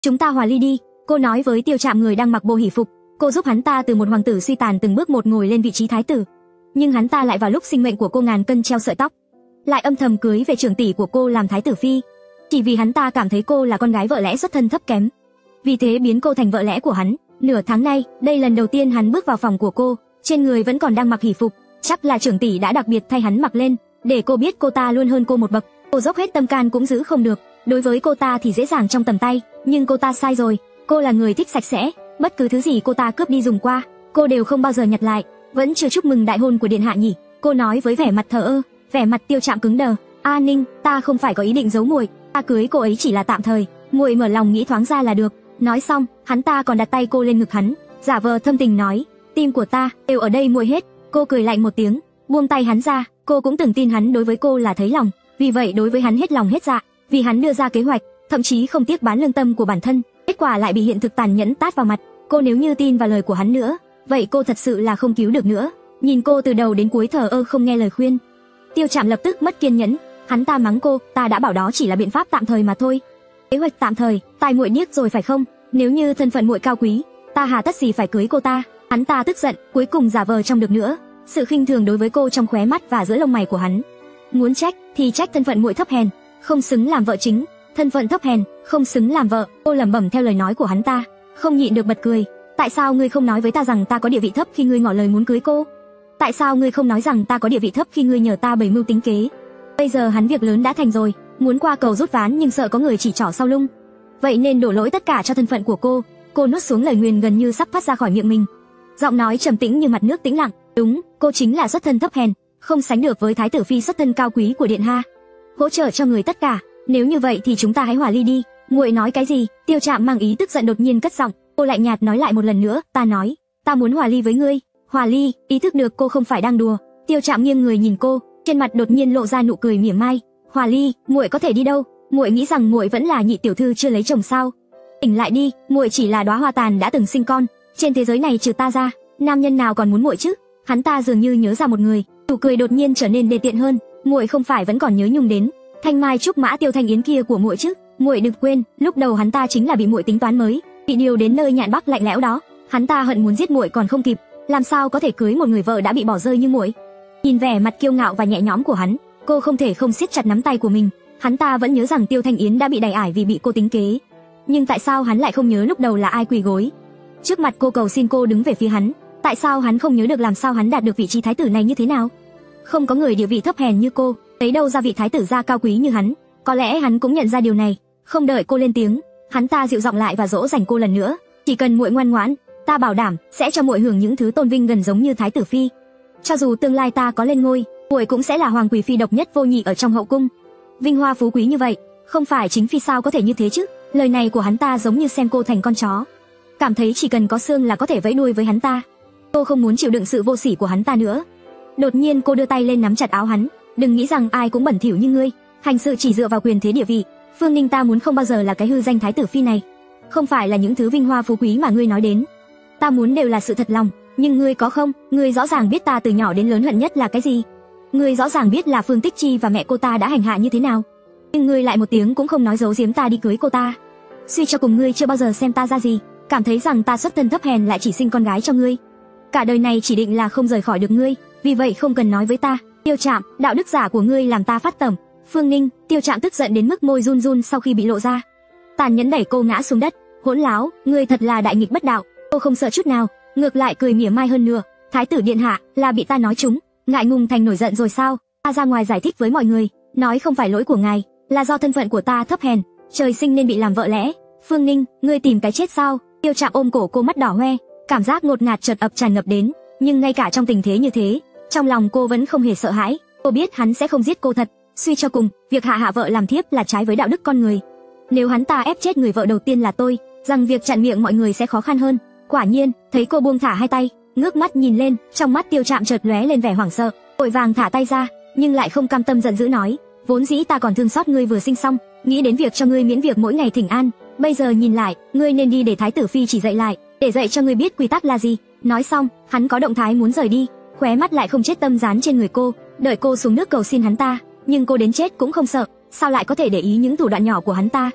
Chúng ta hòa ly đi, cô nói với Tiêu Trạm người đang mặc bộ hỷ phục. Cô giúp hắn ta từ một hoàng tử suy tàn từng bước một ngồi lên vị trí thái tử. Nhưng hắn ta lại vào lúc sinh mệnh của cô ngàn cân treo sợi tóc, lại âm thầm cưới về trưởng tỷ của cô làm thái tử phi, chỉ vì hắn ta cảm thấy cô là con gái vợ lẽ xuất thân thấp kém. Vì thế biến cô thành vợ lẽ của hắn. Nửa tháng nay, đây lần đầu tiên hắn bước vào phòng của cô, trên người vẫn còn đang mặc hỷ phục, chắc là trưởng tỷ đã đặc biệt thay hắn mặc lên, để cô biết cô ta luôn hơn cô một bậc. Cô dốc hết tâm can cũng giữ không được, đối với cô ta thì dễ dàng trong tầm tay, nhưng cô ta sai rồi, cô là người thích sạch sẽ, bất cứ thứ gì cô ta cướp đi dùng qua, cô đều không bao giờ nhặt lại. Vẫn chưa chúc mừng đại hôn của điện hạ nhỉ? Cô nói với vẻ mặt thờ ơ. Vẻ mặt Tiêu Trạm cứng đờ. A Ninh, ta không phải có ý định giấu muội, ta cưới cô ấy chỉ là tạm thời, muội mở lòng nghĩ thoáng ra là được. Nói xong, hắn ta còn đặt tay cô lên ngực hắn, giả vờ thâm tình nói, tim của ta đều ở đây muội hết. Cô cười lạnh một tiếng, buông tay hắn ra. Cô cũng từng tin hắn đối với cô là thấy lòng, vì vậy đối với hắn hết lòng hết dạ, vì hắn đưa ra kế hoạch, thậm chí không tiếc bán lương tâm của bản thân, kết quả lại bị hiện thực tàn nhẫn tát vào mặt. Cô nếu như tin vào lời của hắn nữa, vậy cô thật sự là không cứu được nữa. Nhìn cô từ đầu đến cuối thờ ơ không nghe lời khuyên, Tiêu Trạm lập tức mất kiên nhẫn. Hắn ta mắng cô, ta đã bảo đó chỉ là biện pháp tạm thời mà thôi. Kế hoạch tạm thời, tai muội điếc rồi phải không? Nếu như thân phận muội cao quý, ta hà tất gì phải cưới cô ta? Hắn ta tức giận, cuối cùng giả vờ trong được nữa, sự khinh thường đối với cô trong khóe mắt và giữa lông mày của hắn. Muốn trách thì trách thân phận muội thấp hèn, không xứng làm vợ chính, thân phận thấp hèn, không xứng làm vợ. Cô lẩm bẩm theo lời nói của hắn ta, không nhịn được bật cười. Tại sao ngươi không nói với ta rằng ta có địa vị thấp khi ngươi ngỏ lời muốn cưới cô? Tại sao ngươi không nói rằng ta có địa vị thấp khi ngươi nhờ ta bày mưu tính kế? Bây giờ hắn việc lớn đã thành rồi, muốn qua cầu rút ván nhưng sợ có người chỉ trỏ sau lưng, vậy nên đổ lỗi tất cả cho thân phận của cô. Cô nuốt xuống lời nguyền gần như sắp phát ra khỏi miệng mình, giọng nói trầm tĩnh như mặt nước tĩnh lặng. Đúng, cô chính là xuất thân thấp hèn, không sánh được với thái tử phi xuất thân cao quý của điện hạ. Hỗ trợ cho người tất cả, nếu như vậy thì chúng ta hãy hòa ly đi. Muội nói cái gì? Tiêu Trạm mang ý tức giận đột nhiên cất giọng. Cô lạnh nhạt nói lại một lần nữa, ta nói, ta muốn hòa ly với ngươi. Hòa ly? Ý thức được cô không phải đang đùa, Tiêu Trạm nghiêng người nhìn cô, trên mặt đột nhiên lộ ra nụ cười mỉa mai. Hòa ly? Muội có thể đi đâu? Muội nghĩ rằng muội vẫn là nhị tiểu thư chưa lấy chồng sao? Tỉnh lại đi, muội chỉ là đóa hoa tàn đã từng sinh con, trên thế giới này trừ ta ra, nam nhân nào còn muốn muội chứ? Hắn ta dường như nhớ ra một người, nụ cười đột nhiên trở nên đê tiện hơn. Muội không phải vẫn còn nhớ nhung đến thanh mai trúc mã Tiêu Thanh Yến kia của muội chứ? Muội đừng quên, lúc đầu hắn ta chính là bị muội tính toán mới, bị điều đến nơi nhạn bắc lạnh lẽo đó. Hắn ta hận muốn giết muội còn không kịp, làm sao có thể cưới một người vợ đã bị bỏ rơi như muội? Nhìn vẻ mặt kiêu ngạo và nhẹ nhõm của hắn, cô không thể không siết chặt nắm tay của mình. Hắn ta vẫn nhớ rằng Tiêu Thanh Yến đã bị đày ải vì bị cô tính kế, nhưng tại sao hắn lại không nhớ lúc đầu là ai quỳ gối trước mặt cô cầu xin cô đứng về phía hắn? Tại sao hắn không nhớ được làm sao hắn đạt được vị trí thái tử này như thế nào? Không có người địa vị thấp hèn như cô, lấy đâu ra vị thái tử gia cao quý như hắn. Có lẽ hắn cũng nhận ra điều này. Không đợi cô lên tiếng, hắn ta dịu giọng lại và dỗ dành cô lần nữa. Chỉ cần muội ngoan ngoãn, ta bảo đảm sẽ cho muội hưởng những thứ tôn vinh gần giống như thái tử phi. Cho dù tương lai ta có lên ngôi, muội cũng sẽ là hoàng quý phi độc nhất vô nhị ở trong hậu cung. Vinh hoa phú quý như vậy, không phải chính phi sao có thể như thế chứ? Lời này của hắn ta giống như xem cô thành con chó, cảm thấy chỉ cần có xương là có thể vẫy đuôi với hắn ta. Cô không muốn chịu đựng sự vô sỉ của hắn ta nữa. Đột nhiên cô đưa tay lên nắm chặt áo hắn. Đừng nghĩ rằng ai cũng bẩn thỉu như ngươi, hành sự chỉ dựa vào quyền thế địa vị. Phương Ninh ta muốn không bao giờ là cái hư danh thái tử phi này, không phải là những thứ vinh hoa phú quý mà ngươi nói đến. Ta muốn đều là sự thật lòng, nhưng ngươi có không? Ngươi rõ ràng biết ta từ nhỏ đến lớn hận nhất là cái gì. Ngươi rõ ràng biết là Phương Tích Chi và mẹ cô ta đã hành hạ như thế nào, nhưng ngươi lại một tiếng cũng không nói giấu giếm ta đi cưới cô ta. Suy cho cùng ngươi chưa bao giờ xem ta ra gì, cảm thấy rằng ta xuất thân thấp hèn lại chỉ sinh con gái cho ngươi. Cả đời này chỉ định là không rời khỏi được ngươi, vì vậy không cần nói với ta. Tiêu Trạm, đạo đức giả của ngươi làm ta phát tẩm. Phương Ninh, Tiêu Trạm tức giận đến mức môi run run sau khi bị lộ ra, tàn nhẫn đẩy cô ngã xuống đất. Hỗn láo, ngươi thật là đại nghịch bất đạo. Cô không sợ chút nào, ngược lại cười mỉa mai hơn nữa. Thái tử điện hạ, là bị ta nói trúng, ngại ngùng thành nổi giận rồi sao? Ta ra ngoài giải thích với mọi người, nói không phải lỗi của ngài, là do thân phận của ta thấp hèn, trời sinh nên bị làm vợ lẽ. Phương Ninh, ngươi tìm cái chết sao? Tiêu Trạm ôm cổ cô, mắt đỏ hoe, cảm giác ngột ngạt chợt ập tràn ngập đến, nhưng ngay cả trong tình thế như thế, trong lòng cô vẫn không hề sợ hãi. Cô biết hắn sẽ không giết cô thật. Suy cho cùng, việc hạ vợ làm thiếp là trái với đạo đức con người. Nếu hắn ta ép chết người vợ đầu tiên là tôi, rằng việc chặn miệng mọi người sẽ khó khăn hơn. Quả nhiên, thấy cô buông thả hai tay, ngước mắt nhìn lên, trong mắt Tiêu Trạm chợt lóe lên vẻ hoảng sợ, vội vàng thả tay ra, nhưng lại không cam tâm giận dữ nói, vốn dĩ ta còn thương xót ngươi vừa sinh xong, nghĩ đến việc cho ngươi miễn việc mỗi ngày thỉnh an, bây giờ nhìn lại, ngươi nên đi để thái tử phi chỉ dạy lại, để dạy cho ngươi biết quy tắc là gì. Nói xong, hắn có động thái muốn rời đi, khóe mắt lại không chết tâm dán trên người cô, đợi cô xuống nước cầu xin hắn ta, nhưng cô đến chết cũng không sợ, sao lại có thể để ý những thủ đoạn nhỏ của hắn ta.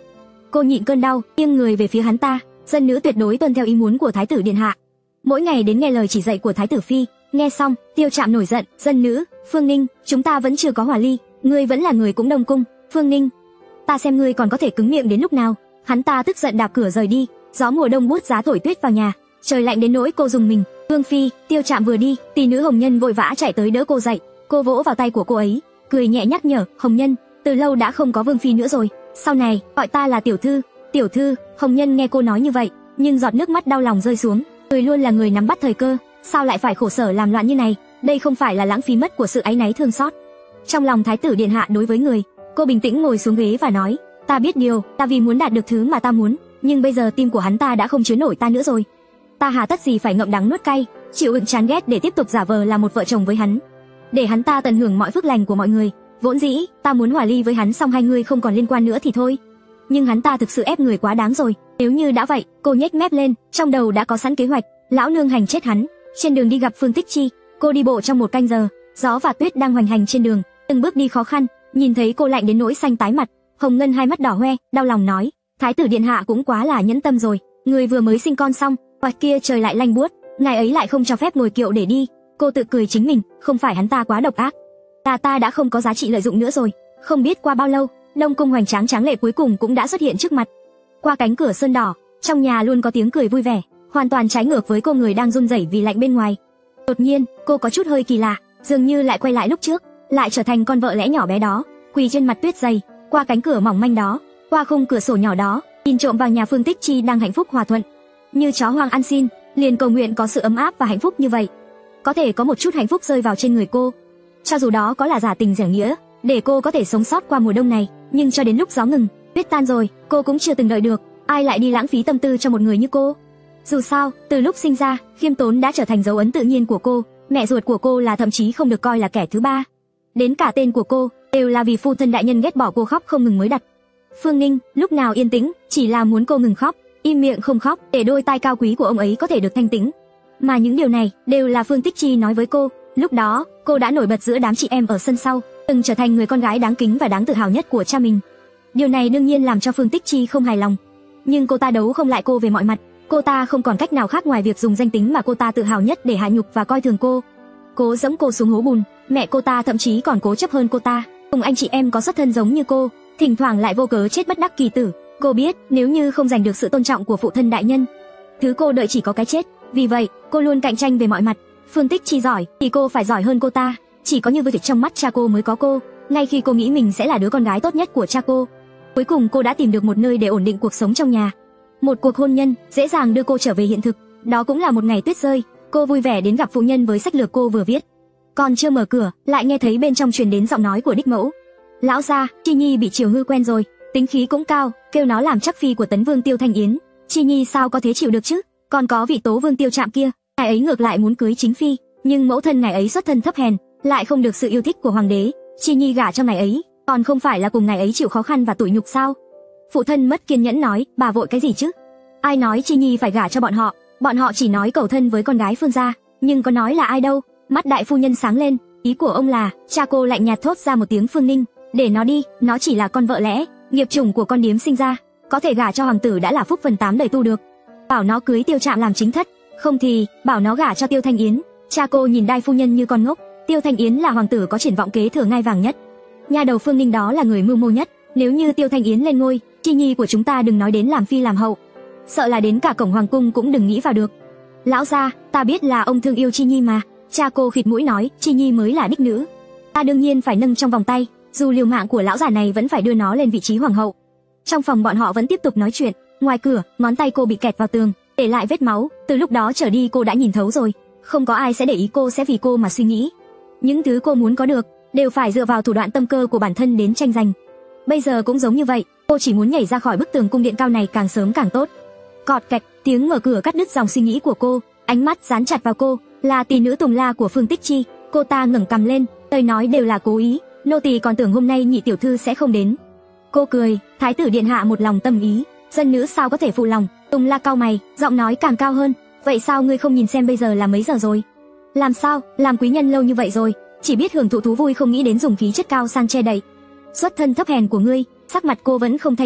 Cô nhịn cơn đau, nghiêng người về phía hắn ta. Dân nữ tuyệt đối tuân theo ý muốn của thái tử điện hạ, mỗi ngày đến nghe lời chỉ dạy của thái tử phi. Nghe xong, Tiêu Trạm nổi giận. Dân nữ, Phương Ninh, chúng ta vẫn chưa có hòa ly, ngươi vẫn là người cũng đông cung. Phương Ninh, ta xem ngươi còn có thể cứng miệng đến lúc nào. Hắn ta tức giận đạp cửa rời đi. Gió mùa đông buốt giá thổi tuyết vào nhà, trời lạnh đến nỗi cô rùng mình. Vương phi, Tiêu Trạm vừa đi, tỷ nữ Hồng Nhân vội vã chạy tới đỡ cô dậy. Cô vỗ vào tay của cô ấy, cười nhẹ nhắc nhở, Hồng Nhân, từ lâu đã không có Vương phi nữa rồi, sau này gọi ta là tiểu thư. Tiểu thư. Hồng Nhân nghe cô nói như vậy, nhưng giọt nước mắt đau lòng rơi xuống. Người luôn là người nắm bắt thời cơ, sao lại phải khổ sở làm loạn như này? Đây không phải là lãng phí mất của sự áy náy thương xót trong lòng thái tử điện hạ đối với người. Cô bình tĩnh ngồi xuống ghế và nói, ta biết điều, ta vì muốn đạt được thứ mà ta muốn, nhưng bây giờ tim của hắn ta đã không chứa nổi ta nữa rồi. Ta hà tất gì phải ngậm đắng nuốt cay, chịu đựng chán ghét để tiếp tục giả vờ là một vợ chồng với hắn, để hắn ta tận hưởng mọi phước lành của mọi người. Vốn dĩ ta muốn hòa ly với hắn, xong hai người không còn liên quan nữa thì thôi, nhưng hắn ta thực sự ép người quá đáng rồi. Nếu như đã vậy, cô nhếch mép lên, trong đầu đã có sẵn kế hoạch, lão nương hành chết hắn. Trên đường đi gặp Phương Tích Chi, cô đi bộ trong 1 canh giờ, gió và tuyết đang hoành hành trên đường, từng bước đi khó khăn. Nhìn thấy cô lạnh đến nỗi xanh tái mặt, Hồng Ngân hai mắt đỏ hoe, đau lòng nói, thái tử điện hạ cũng quá là nhẫn tâm rồi, người vừa mới sinh con xong, ngoài kia trời lại lạnh buốt, ngài ấy lại không cho phép ngồi kiệu để đi. Cô tự cười chính mình, không phải hắn ta quá độc ác, là ta đã không có giá trị lợi dụng nữa rồi. Không biết qua bao lâu, Đông cung hoành tráng tráng lệ cuối cùng cũng đã xuất hiện trước mặt. Qua cánh cửa sơn đỏ, trong nhà luôn có tiếng cười vui vẻ, hoàn toàn trái ngược với cô người đang run rẩy vì lạnh bên ngoài. Đột nhiên, cô có chút hơi kỳ lạ, dường như lại quay lại lúc trước, lại trở thành con vợ lẽ nhỏ bé đó, quỳ trên mặt tuyết dày, qua cánh cửa mỏng manh đó, qua khung cửa sổ nhỏ đó, nhìn trộm vào nhà Phương Tích Chi đang hạnh phúc hòa thuận, như chó hoang ăn xin, liền cầu nguyện có sự ấm áp và hạnh phúc như vậy, có thể có một chút hạnh phúc rơi vào trên người cô, cho dù đó có là giả tình dẻo nghĩa, để cô có thể sống sót qua mùa đông này. Nhưng cho đến lúc gió ngừng, tuyết tan rồi, cô cũng chưa từng đợi được. Ai lại đi lãng phí tâm tư cho một người như cô? Dù sao, từ lúc sinh ra, khiêm tốn đã trở thành dấu ấn tự nhiên của cô. Mẹ ruột của cô là thậm chí không được coi là kẻ thứ ba, đến cả tên của cô đều là vì phu thân đại nhân ghét bỏ cô khóc không ngừng mới đặt. Phương Ninh lúc nào yên tĩnh, chỉ là muốn cô ngừng khóc, im miệng không khóc, để đôi tai cao quý của ông ấy có thể được thanh tĩnh. Mà những điều này đều là Phương Tích Chi nói với cô. Lúc đó, cô đã nổi bật giữa đám chị em ở sân sau, từng trở thành người con gái đáng kính và đáng tự hào nhất của cha mình. Điều này đương nhiên làm cho Phương Tích Chi không hài lòng, nhưng cô ta đấu không lại cô về mọi mặt. Cô ta không còn cách nào khác ngoài việc dùng danh tính mà cô ta tự hào nhất để hạ nhục và coi thường cô. Cố giẫm cô xuống hố bùn. Mẹ cô ta thậm chí còn cố chấp hơn cô ta, cùng anh chị em có xuất thân giống như cô, thỉnh thoảng lại vô cớ chết bất đắc kỳ tử. Cô biết nếu như không giành được sự tôn trọng của phụ thân đại nhân, thứ cô đợi chỉ có cái chết. Vì vậy, cô luôn cạnh tranh về mọi mặt. Phương Tích Chi giỏi thì cô phải giỏi hơn cô ta. Chỉ có như vậy trong mắt cha cô mới có cô. Ngay khi cô nghĩ mình sẽ là đứa con gái tốt nhất của cha cô, cuối cùng cô đã tìm được một nơi để ổn định cuộc sống trong nhà. Một cuộc hôn nhân dễ dàng đưa cô trở về hiện thực. Đó cũng là một ngày tuyết rơi, cô vui vẻ đến gặp phụ nhân với sách lược cô vừa viết. Còn chưa mở cửa, lại nghe thấy bên trong truyền đến giọng nói của đích mẫu. Lão gia, Chi Nhi bị chiều hư quen rồi, tính khí cũng cao, kêu nó làm chắc phi của Tấn Vương Tiêu Thanh Yến. Chi Nhi sao có thế chịu được chứ? Còn có vị Tố Vương Tiêu Trạm kia, ngài ấy ngược lại muốn cưới chính phi, nhưng mẫu thân ngài ấy xuất thân thấp hèn, lại không được sự yêu thích của hoàng đế. Chi Nhi gả cho ngài ấy, còn không phải là cùng ngài ấy chịu khó khăn và tủi nhục sao? Phụ thân mất kiên nhẫn nói, bà vội cái gì chứ? Ai nói Chi Nhi phải gả cho bọn họ chỉ nói cầu thân với con gái Phương gia, nhưng có nói là ai đâu. Mắt đại phu nhân sáng lên, ý của ông là, cha cô lạnh nhạt thốt ra một tiếng Phương Ninh, để nó đi, nó chỉ là con vợ lẽ, nghiệp chủng của con điếm sinh ra, có thể gả cho hoàng tử đã là phúc phần 8 đời tu được. Bảo nó cưới Tiêu Trạm làm chính thất, không thì bảo nó gả cho Tiêu Thanh Yến. Cha cô nhìn đại phu nhân như con ngốc. Tiêu Thanh Yến là hoàng tử có triển vọng kế thừa ngai vàng nhất, nha đầu Phương Ninh đó là người mưu mô nhất. Nếu như Tiêu Thanh Yến lên ngôi, Chi Nhi của chúng ta đừng nói đến làm phi làm hậu, sợ là đến cả cổng hoàng cung cũng đừng nghĩ vào được. Lão gia, ta biết là ông thương yêu Chi Nhi mà. Cha cô khịt mũi nói, Chi Nhi mới là đích nữ, ta đương nhiên phải nâng trong vòng tay, dù liều mạng của lão già này vẫn phải đưa nó lên vị trí hoàng hậu. Trong phòng bọn họ vẫn tiếp tục nói chuyện. Ngoài cửa, ngón tay cô bị kẹt vào tường, để lại vết máu. Từ lúc đó trở đi cô đã nhìn thấu rồi, không có ai sẽ để ý cô sẽ vì cô mà suy nghĩ. Những thứ cô muốn có được đều phải dựa vào thủ đoạn tâm cơ của bản thân đến tranh giành. Bây giờ cũng giống như vậy, cô chỉ muốn nhảy ra khỏi bức tường cung điện cao này càng sớm càng tốt. Cọt kẹt, tiếng mở cửa cắt đứt dòng suy nghĩ của cô. Ánh mắt dán chặt vào cô, là tỷ nữ Tùng La của Phương Tích Chi. Cô ta ngẩng cằm lên, lời nói đều là cố ý. Nô tỳ còn tưởng hôm nay nhị tiểu thư sẽ không đến. Cô cười, thái tử điện hạ một lòng tâm ý, dân nữ sao có thể phụ lòng. Tùng La cau mày, giọng nói càng cao hơn, vậy sao ngươi không nhìn xem bây giờ là mấy giờ rồi? Làm sao, làm quý nhân lâu như vậy rồi, chỉ biết hưởng thụ thú vui không nghĩ đến dùng khí chất cao sang che đậy xuất thân thấp hèn của ngươi. Sắc mặt cô vẫn không thay đổi,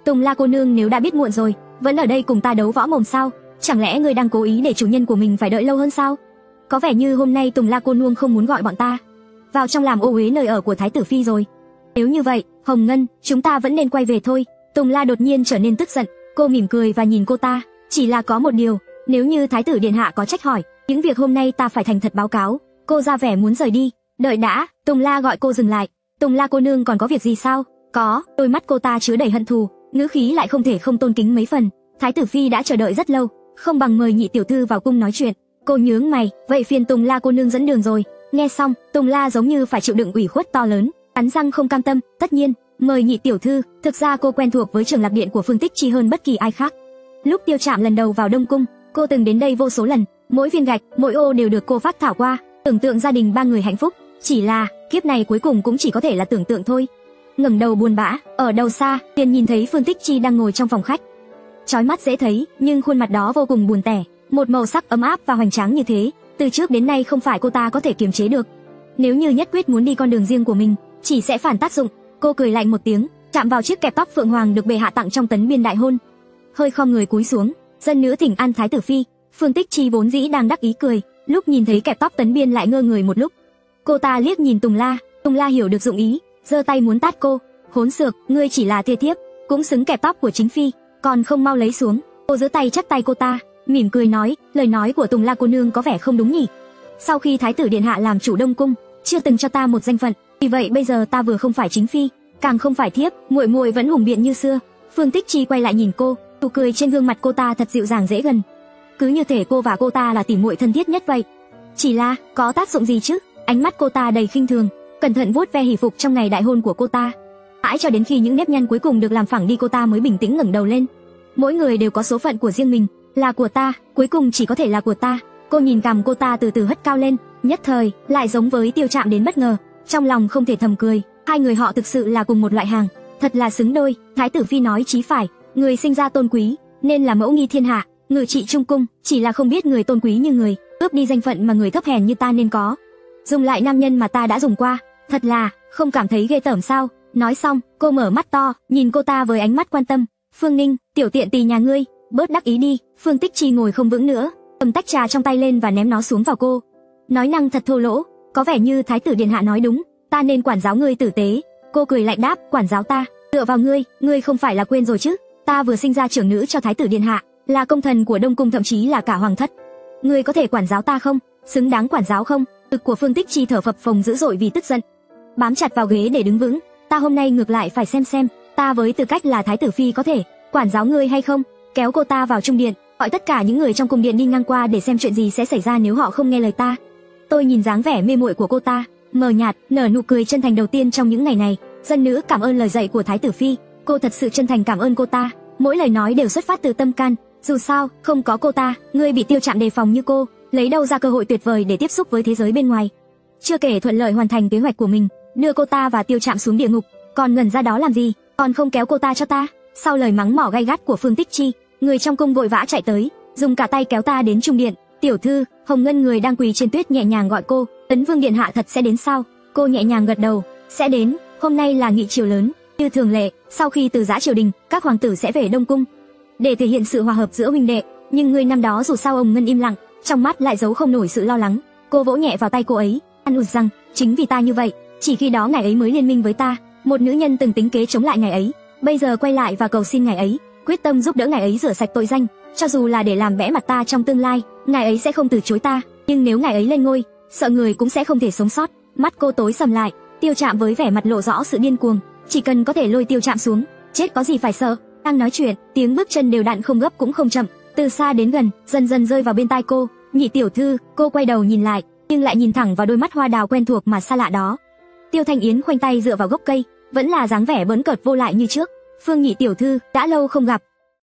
Tùng La cô nương nếu đã biết muộn rồi, vẫn ở đây cùng ta đấu võ mồm sao? Chẳng lẽ ngươi đang cố ý để chủ nhân của mình phải đợi lâu hơn sao? Có vẻ như hôm nay Tùng La cô nương không muốn gọi bọn ta vào trong làm ô uế nơi ở của Thái tử phi rồi. Nếu như vậy, Hồng Ngân, chúng ta vẫn nên quay về thôi. Tùng La đột nhiên trở nên tức giận, cô mỉm cười và nhìn cô ta, chỉ là có một điều, nếu như Thái tử điện hạ có trách hỏi, những việc hôm nay ta phải thành thật báo cáo. Cô ra vẻ muốn rời đi. Đợi đã, Tùng La gọi cô dừng lại. Tùng La cô nương còn có việc gì sao? Có, đôi mắt cô ta chứa đầy hận thù, ngữ khí lại không thể không tôn kính mấy phần. Thái tử phi đã chờ đợi rất lâu, không bằng mời nhị tiểu thư vào cung nói chuyện. Cô nhướng mày, vậy phiền Tùng La cô nương dẫn đường rồi. Nghe xong, Tùng La giống như phải chịu đựng ủy khuất to lớn, cắn răng không cam tâm. Tất nhiên, mời nhị tiểu thư. Thực ra cô quen thuộc với trường lạc điện của Phương Tích Chi hơn bất kỳ ai khác. Lúc Tiêu Trạm lần đầu vào Đông cung, cô từng đến đây vô số lần, mỗi viên gạch, mỗi ô đều được cô phác thảo qua, tưởng tượng gia đình ba người hạnh phúc. Chỉ là kiếp này cuối cùng cũng chỉ có thể là tưởng tượng thôi. Ngẩng đầu buồn bã, ở đầu xa, liền nhìn thấy Phương Tích Chi đang ngồi trong phòng khách. Chói mắt dễ thấy, nhưng khuôn mặt đó vô cùng buồn tẻ, một màu sắc ấm áp và hoành tráng như thế, từ trước đến nay không phải cô ta có thể kiềm chế được. Nếu như nhất quyết muốn đi con đường riêng của mình, chỉ sẽ phản tác dụng. Cô cười lạnh một tiếng, chạm vào chiếc kẹp tóc phượng hoàng được bệ hạ tặng trong tấn biên đại hôn, hơi khom người cúi xuống, dân nữ thỉnh an Thái tử phi. Phương Tích Chi vốn dĩ đang đắc ý cười, lúc nhìn thấy kẹp tóc tấn biên lại ngơ người một lúc. Cô ta liếc nhìn Tùng La hiểu được dụng ý, giơ tay muốn tát cô. Hỗn xược, ngươi chỉ là thê thiếp, cũng xứng kẹp tóc của chính phi, còn không mau lấy xuống. Cô giơ tay chắt tay cô ta, mỉm cười nói, lời nói của Tùng La cô nương có vẻ không đúng nhỉ. Sau khi Thái tử điện hạ làm chủ Đông cung, chưa từng cho ta một danh phận, vì vậy bây giờ ta vừa không phải chính phi, càng không phải thiếp, muội muội vẫn hùng biện như xưa. Phương Tích Chi quay lại nhìn cô, nụ cười trên gương mặt cô ta thật dịu dàng dễ gần, cứ như thể cô và cô ta là tỉ muội thân thiết nhất vậy. Chỉ là, có tác dụng gì chứ? Ánh mắt cô ta đầy khinh thường, cẩn thận vuốt ve hỷ phục trong ngày đại hôn của cô ta. Mãi cho đến khi những nếp nhăn cuối cùng được làm phẳng đi, cô ta mới bình tĩnh ngẩng đầu lên. Mỗi người đều có số phận của riêng mình, là của ta, cuối cùng chỉ có thể là của ta. Cô nhìn cằm cô ta từ từ hất cao lên, nhất thời lại giống với Tiêu Trạm đến bất ngờ, trong lòng không thể thầm cười, hai người họ thực sự là cùng một loại hàng, thật là xứng đôi. Thái tử phi nói chí phải, người sinh ra tôn quý nên là mẫu nghi thiên hạ, ngự trị trung cung, chỉ là không biết người tôn quý như người cướp đi danh phận mà người thấp hèn như ta nên có. Dùng lại nam nhân mà ta đã dùng qua, thật là không cảm thấy ghê tởm sao? Nói xong, cô mở mắt to, nhìn cô ta với ánh mắt quan tâm. Phương Ninh, tiểu tiện tỳ nhà ngươi, bớt đắc ý đi. Phương Tích Chi ngồi không vững nữa, cầm tách trà trong tay lên và ném nó xuống vào cô. Nói năng thật thô lỗ, có vẻ như Thái tử điện hạ nói đúng, ta nên quản giáo ngươi tử tế. Cô cười lạnh đáp, quản giáo ta? Dựa vào ngươi không phải là quên rồi chứ? Ta vừa sinh ra trưởng nữ cho Thái tử điện hạ, là công thần của Đông cung, thậm chí là cả hoàng thất. Ngươi có thể quản giáo ta không? Xứng đáng quản giáo không? Ngực của Phương Tích Chi thở phập phồng dữ dội vì tức giận, bám chặt vào ghế để đứng vững. Ta hôm nay ngược lại phải xem ta với tư cách là Thái tử phi có thể quản giáo ngươi hay không. Kéo cô ta vào trung điện, gọi tất cả những người trong cung điện đi ngang qua để xem chuyện gì sẽ xảy ra nếu họ không nghe lời ta. Tôi nhìn dáng vẻ mê muội của cô ta, mờ nhạt, nở nụ cười chân thành đầu tiên trong những ngày này. Dân nữ cảm ơn lời dạy của Thái tử phi. Cô thật sự chân thành cảm ơn cô ta, mỗi lời nói đều xuất phát từ tâm can. Dù sao, không có cô ta, ngươi bị Tiêu Trạm đề phòng như cô, lấy đâu ra cơ hội tuyệt vời để tiếp xúc với thế giới bên ngoài. Chưa kể thuận lợi hoàn thành kế hoạch của mình, đưa cô ta và Tiêu Trạm xuống địa ngục, còn ngẩn ra đó làm gì? Còn không kéo cô ta cho ta? Sau lời mắng mỏ gay gắt của Phương Tích Chi, người trong cung vội vã chạy tới, dùng cả tay kéo ta đến trung điện. Tiểu thư, Hồng Ngân người đang quỳ trên tuyết nhẹ nhàng gọi cô. Tấn Vương điện hạ thật sẽ đến sao? Cô nhẹ nhàng gật đầu, sẽ đến. Hôm nay là nghị triều lớn, như thường lệ, sau khi từ giã triều đình, các hoàng tử sẽ về Đông cung để thể hiện sự hòa hợp giữa huynh đệ. Nhưng người năm đó dù sao Hồng Ngân im lặng, trong mắt lại giấu không nổi sự lo lắng. Cô vỗ nhẹ vào tay cô ấy, an ủi rằng chính vì ta như vậy, chỉ khi đó ngài ấy mới liên minh với ta. Một nữ nhân từng tính kế chống lại ngài ấy, bây giờ quay lại và cầu xin ngài ấy, quyết tâm giúp đỡ ngài ấy rửa sạch tội danh, cho dù là để làm bẽ mặt ta trong tương lai, ngài ấy sẽ không từ chối ta. Nhưng nếu ngài ấy lên ngôi, sợ người cũng sẽ không thể sống sót. Mắt cô tối sầm lại, Tiêu Trạm với vẻ mặt lộ rõ sự điên cuồng, chỉ cần có thể lôi Tiêu Trạm xuống, chết có gì phải sợ. Đang nói chuyện, tiếng bước chân đều đặn không gấp cũng không chậm, từ xa đến gần, dần dần rơi vào bên tai cô. Nhị tiểu thư. Cô quay đầu nhìn lại, nhưng lại nhìn thẳng vào đôi mắt hoa đào quen thuộc mà xa lạ đó. Tiêu Thanh Yến khoanh tay dựa vào gốc cây, vẫn là dáng vẻ bỡn cợt vô lại như trước. Phương nhị tiểu thư, đã lâu không gặp.